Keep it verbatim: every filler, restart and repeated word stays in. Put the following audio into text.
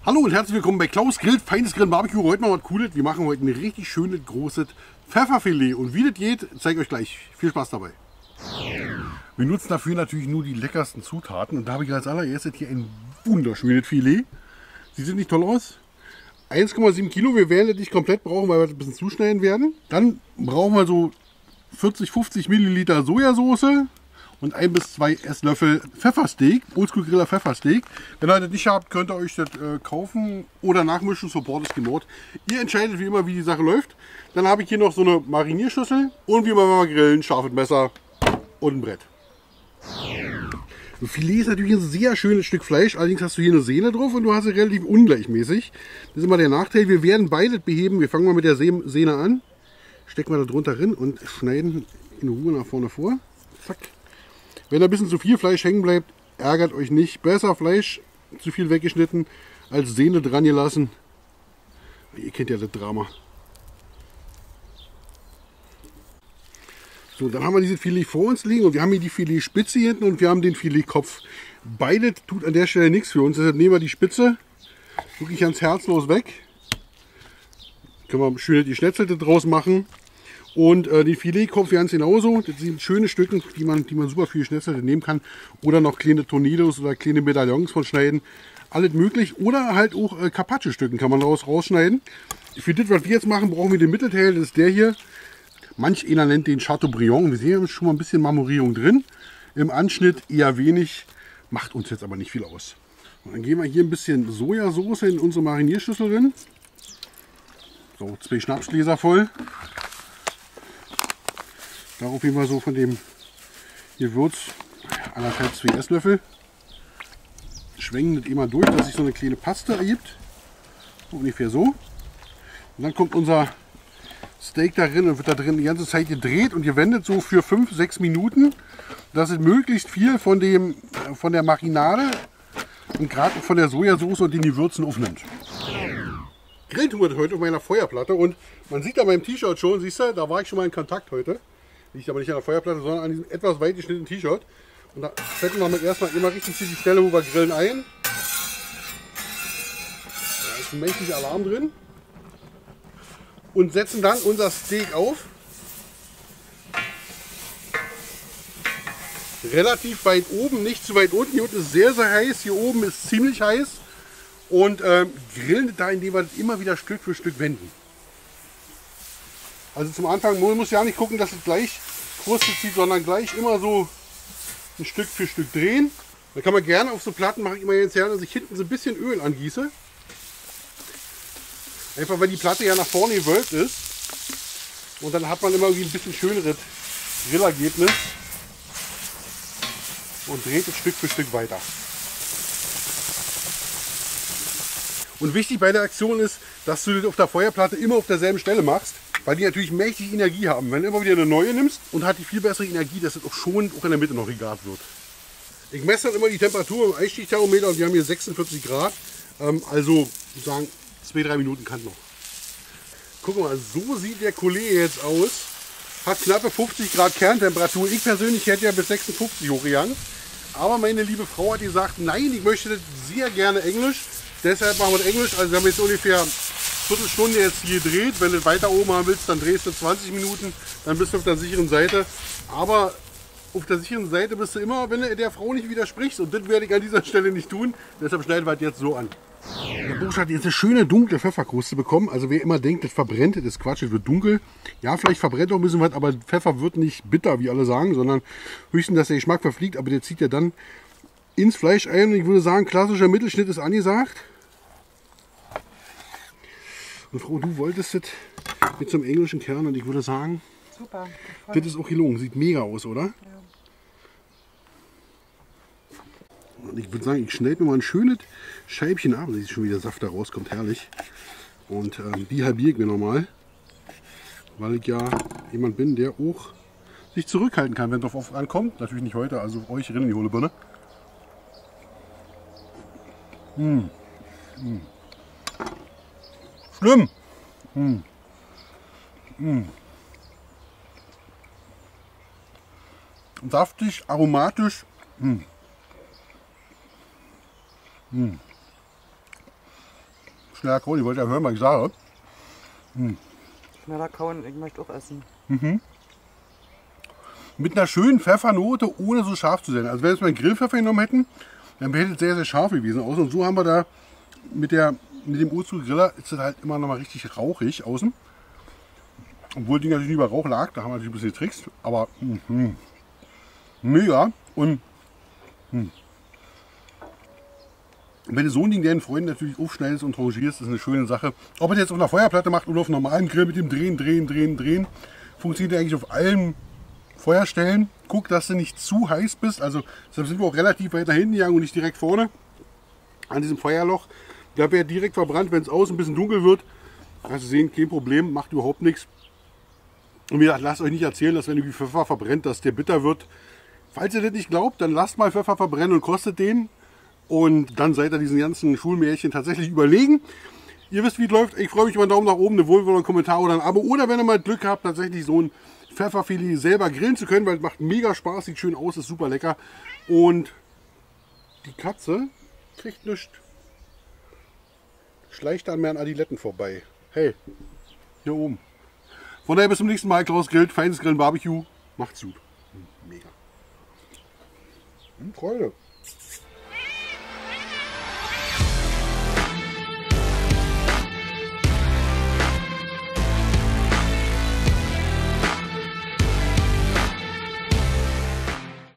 Hallo und herzlich willkommen bei Klaus Grillt, feines Grillen Barbecue. Heute mal was Cooles. Wir machen heute ein richtig schönes, großes Pfefferfilet. Und wie das geht, zeige ich euch gleich. Viel Spaß dabei. Wir nutzen dafür natürlich nur die leckersten Zutaten. Und da habe ich als allererstes hier ein wunderschönes Filet. Sieht nicht toll aus? eins Komma sieben Kilo. Wir werden das nicht komplett brauchen, weil wir das ein bisschen zuschneiden werden. Dann brauchen wir so vierzig, fünfzig Milliliter Sojasauce. Und ein bis zwei Esslöffel Pfeffersteak, Oldschool Griller Pfeffersteak. Wenn ihr das nicht habt, könnt ihr euch das äh, kaufen oder nachmischen, Support ist gemort. Ihr entscheidet wie immer, wie die Sache läuft. Dann habe ich hier noch so eine Marinierschüssel und wie immer, wenn wir grillen, scharfes Messer und ein Brett. Ein Filet ist natürlich ein sehr schönes Stück Fleisch, allerdings hast du hier eine Sehne drauf und du hast es relativ ungleichmäßig. Das ist immer der Nachteil. Wir werden beides beheben. Wir fangen mal mit der Sehne an, stecken wir da drunter rein und schneiden in Ruhe nach vorne vor. Zack. Wenn da ein bisschen zu viel Fleisch hängen bleibt, ärgert euch nicht. Besser Fleisch zu viel weggeschnitten, als Sehne dran gelassen. Ihr kennt ja das Drama. So, dann haben wir dieses Filet vor uns liegen und wir haben hier die Filetspitze hinten und wir haben den Filetkopf. Beide tut an der Stelle nichts für uns. Deshalb nehmen wir die Spitze wirklich ganz herzlos weg. Können wir schön die Schnetzelte draus machen. Und äh, den Filetkopf ganz genauso. Das sind schöne Stücken, die man, die man super für die Schnetzelte nehmen kann. Oder noch kleine Tornados oder kleine Medaillons von schneiden. Alles möglich. Oder halt auch äh, Carpaccio-Stücken kann man daraus rausschneiden. Für das, was wir jetzt machen, brauchen wir den Mittelteil. Das ist der hier. Manch einer nennt den Chateaubriand. Wir sehen hier schon mal ein bisschen Marmorierung drin. Im Anschnitt eher wenig. Macht uns jetzt aber nicht viel aus. Und dann geben wir hier ein bisschen Sojasauce in unsere Marinierschüssel drin. So, zwei Schnapsgläser voll. Darauf geben wir so von dem Gewürz anderthalb, zwei Esslöffel. Schwenken das immer durch, dass sich so eine kleine Paste ergibt. Ungefähr so. Und dann kommt unser Steak darin und wird da drin die ganze Zeit gedreht und gewendet so für fünf, sechs Minuten, dass es möglichst viel von, dem, von der Marinade und gerade von der Sojasauce und den Gewürzen aufnimmt. Grillen tun wir heute auf meiner Feuerplatte und man sieht da beim T-Shirt schon, siehst du, da war ich schon mal in Kontakt heute. Liegt aber nicht an der Feuerplatte, sondern an diesem etwas weit geschnittenen T-Shirt. Und da setzen wir erstmal immer richtig die Stelle, wo wir grillen, ein. Da ist ein mächtiger Alarm drin. Und setzen dann unser Steak auf. Relativ weit oben, nicht zu weit unten. Hier unten ist sehr, sehr heiß. Hier oben ist ziemlich heiß. Und ähm, grillen da, indem wir das immer wieder Stück für Stück wenden. Also zum Anfang man muss ja nicht gucken, dass es gleich Kruste zieht, sondern gleich immer so ein Stück für Stück drehen. Dann kann man gerne auf so Platten, mache ich immer jetzt her, dass ich hinten so ein bisschen Öl angieße. Einfach weil die Platte ja nach vorne gewölbt ist. Und dann hat man immer irgendwie ein bisschen schöneres Grillergebnis. Und dreht es Stück für Stück weiter. Und wichtig bei der Aktion ist, dass du das auf der Feuerplatte immer auf derselben Stelle machst. Weil die natürlich mächtig Energie haben. Wenn du immer wieder eine neue nimmst und hat die viel bessere Energie, dass es auch schon auch in der Mitte noch gegart wird. Ich messe dann immer die Temperatur im Eisstichthermometer und wir haben hier sechsundvierzig Grad. Ähm, also sagen zwei, drei Minuten kann noch. Guck mal, so sieht der Kollege jetzt aus. Hat knappe fünfzig Grad Kerntemperatur. Ich persönlich hätte ja bis sechsundfünfzig hochgegangen. Aber meine liebe Frau hat gesagt, nein, ich möchte das sehr gerne Englisch. Deshalb machen wir das Englisch. Also wir haben jetzt ungefähr Viertelstunde jetzt hier gedreht. Wenn du weiter oben haben willst, dann drehst du zwanzig Minuten, dann bist du auf der sicheren Seite. Aber auf der sicheren Seite bist du immer, wenn du der Frau nicht widersprichst. Und das werde ich an dieser Stelle nicht tun. Deshalb schneiden wir es jetzt so an. Der Bursch hat jetzt eine schöne dunkle Pfefferkruste bekommen. Also wer immer denkt, das verbrennt, das ist Quatsch, das wird dunkel. Ja, vielleicht verbrennt auch ein bisschen was, aber Pfeffer wird nicht bitter, wie alle sagen, sondern höchstens, dass der Geschmack verfliegt. Aber der zieht ja dann ins Fleisch ein. Und ich würde sagen, klassischer Mittelschnitt ist angesagt. Und Frau, du wolltest das mit so einem englischen Kern und ich würde sagen, super, das ist auch gelungen. Sieht mega aus, oder? Ja. Und ich würde sagen, ich schneide mir mal ein schönes Scheibchen ab. Da sieht schon, wie der Saft da rauskommt, herrlich. Und ähm, die halbiere ich mir nochmal, weil ich ja jemand bin, der auch sich zurückhalten kann, wenn es drauf ankommt. Natürlich nicht heute, also euch rein in die hohle Birne. Mmh. Mmh. Schlimm. Mm. Mm. Saftig, aromatisch. Mm. Mm. schneller kauen, ich wollte ja hören, was ich sage. Schneller kauen, ich möchte auch essen. Mit einer schönen Pfeffernote, ohne so scharf zu sein. Also wenn wir jetzt mal einen Grillpfeffer genommen hätten, dann wäre es sehr, sehr scharf gewesen. Außen. Und so haben wir da mit, der, mit dem Urzu-Griller, ist das halt immer noch mal richtig rauchig außen. Obwohl die natürlich über Rauch lag, da haben wir natürlich ein bisschen getrickst. Aber mh, mega. Und mh. wenn du so ein Ding deinen Freunden natürlich aufschneidest und rangierst, ist eine schöne Sache. Ob er jetzt auf einer Feuerplatte macht oder auf einem normalen Grill mit dem Drehen, Drehen, Drehen, Drehen, funktioniert eigentlich auf allen Feuerstellen. Guck, dass du nicht zu heiß bist. Also deshalb sind wir auch relativ weit nach hinten gegangen und nicht direkt vorne an diesem Feuerloch. Da wäre direkt verbrannt, wenn es außen ein bisschen dunkel wird. Also sehen, kein Problem, macht überhaupt nichts. Und wie gesagt, lasst euch nicht erzählen, dass wenn irgendwie Pfeffer verbrennt, dass der bitter wird. Falls ihr das nicht glaubt, dann lasst mal Pfeffer verbrennen und kostet den. Und dann seid ihr diesen ganzen Schulmärchen tatsächlich überlegen. Ihr wisst, wie es läuft. Ich freue mich über einen Daumen nach oben, eine Wohlwolle, einen Kommentar oder ein Abo. Oder wenn ihr mal Glück habt, tatsächlich so ein Pfefferfilet selber grillen zu können, weil es macht mega Spaß, sieht schön aus, ist super lecker. Und die Katze kriegt nichts. Schleicht an mir an Adiletten vorbei. Hey, hier oben. Von daher bis zum nächsten Mal. Klaus grillt, feines Grillen, Barbecue. Macht's gut. Mega. Hm, Freude.